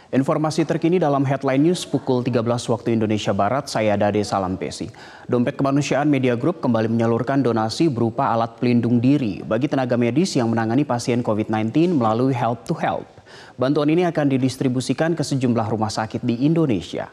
Informasi terkini dalam Headline News pukul 13 waktu Indonesia Barat, saya Dade Salampesi. Dompet Kemanusiaan Media Group kembali menyalurkan donasi berupa alat pelindung diri bagi tenaga medis yang menangani pasien COVID-19 melalui Help to Help. Bantuan ini akan didistribusikan ke sejumlah rumah sakit di Indonesia.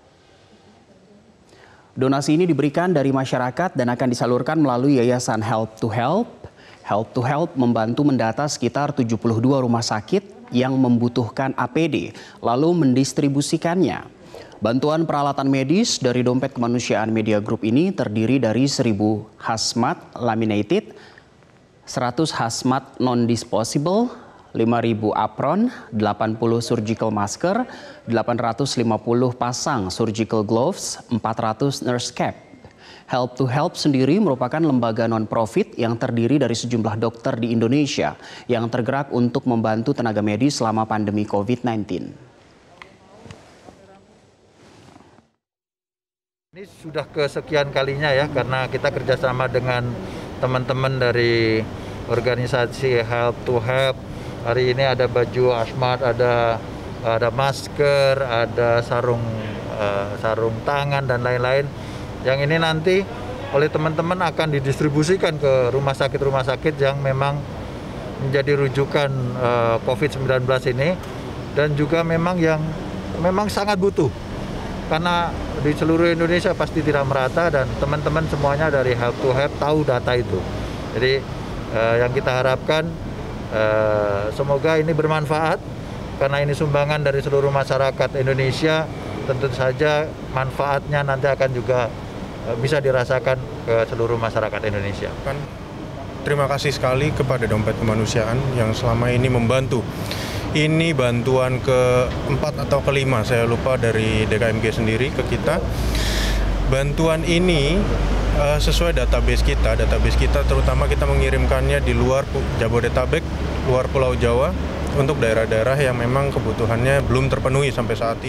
Donasi ini diberikan dari masyarakat dan akan disalurkan melalui Yayasan Help to Help. Help to Help membantu mendata sekitar 72 rumah sakit yang membutuhkan APD, lalu mendistribusikannya. Bantuan peralatan medis dari Dompet Kemanusiaan Media Group ini terdiri dari 1.000 hazmat laminated, 100 hazmat non-disposable, 5.000 apron, 80 surgical masker, 850 pasang surgical gloves, 400 nurse cap. Help to Help sendiri merupakan lembaga non-profit yang terdiri dari sejumlah dokter di Indonesia yang tergerak untuk membantu tenaga medis selama pandemi COVID-19. Ini sudah kesekian kalinya ya, karena kita kerjasama dengan teman-teman dari organisasi Help to Help. Hari ini ada baju hazmat, ada masker, ada sarung tangan dan lain-lain. Yang ini nanti oleh teman-teman akan didistribusikan ke rumah sakit yang memang menjadi rujukan COVID-19 ini, dan juga memang yang memang sangat butuh. Karena di seluruh Indonesia pasti tidak merata, dan teman-teman semuanya dari Help to Help tahu data itu. Jadi yang kita harapkan semoga ini bermanfaat, karena ini sumbangan dari seluruh masyarakat Indonesia. Tentu saja manfaatnya nanti akan juga bisa dirasakan ke seluruh masyarakat Indonesia. Terima kasih sekali kepada Dompet Kemanusiaan yang selama ini membantu. Ini bantuan keempat atau kelima, saya lupa, dari DKMG sendiri ke kita. Bantuan ini sesuai database kita terutama kita mengirimkannya di luar Jabodetabek, luar Pulau Jawa, untuk daerah-daerah yang memang kebutuhannya belum terpenuhi sampai saat ini.